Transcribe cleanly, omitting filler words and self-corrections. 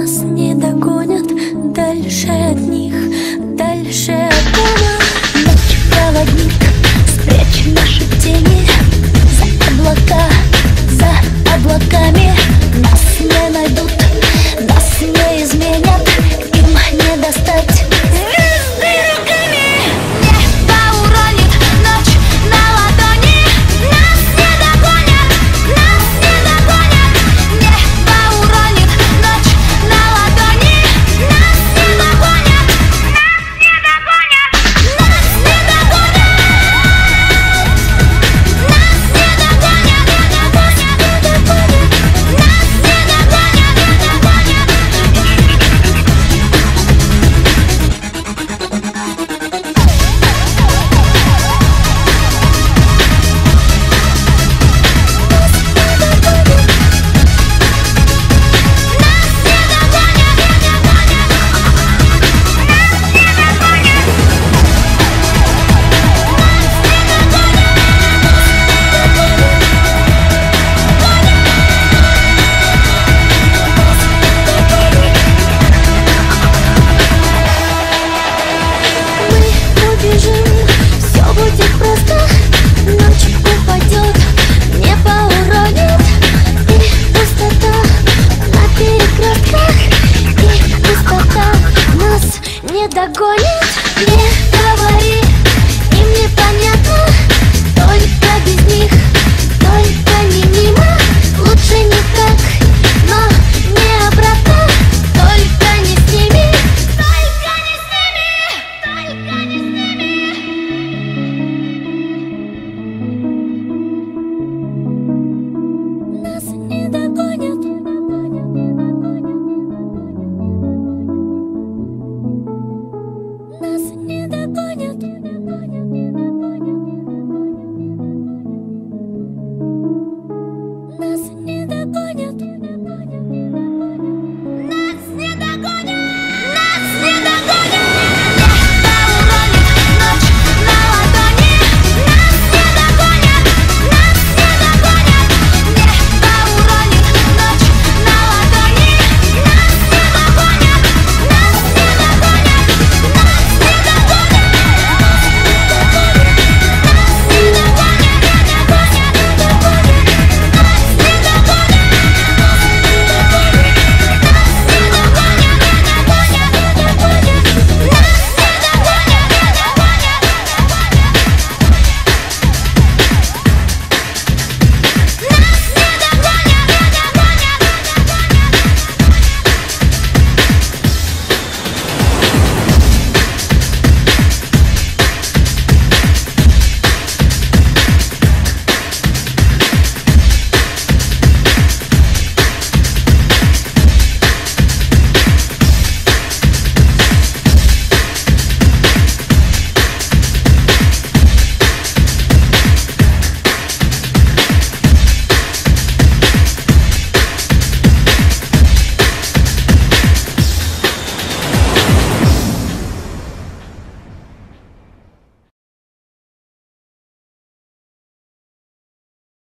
Нас не догонят дальше от них, дальше от дома. Ночь проводник, спрячь наши тени за облака, за облаками. Нас не найдут, нас не изменят, им не достать звезды руками. Небо уронит ночь на ладони. Нас не догонят, нас не догонят. Небо уронит ночь на ладони. Нас не догонят, нас не догонят. Нас не догонят, нас не догонят, не догонят, не догонят. Нас не догонят, не догонят. Все будет просто, ночь упадет, небо уронит, и пустота на перекрестках, и пустота нас не догонит. Не говори.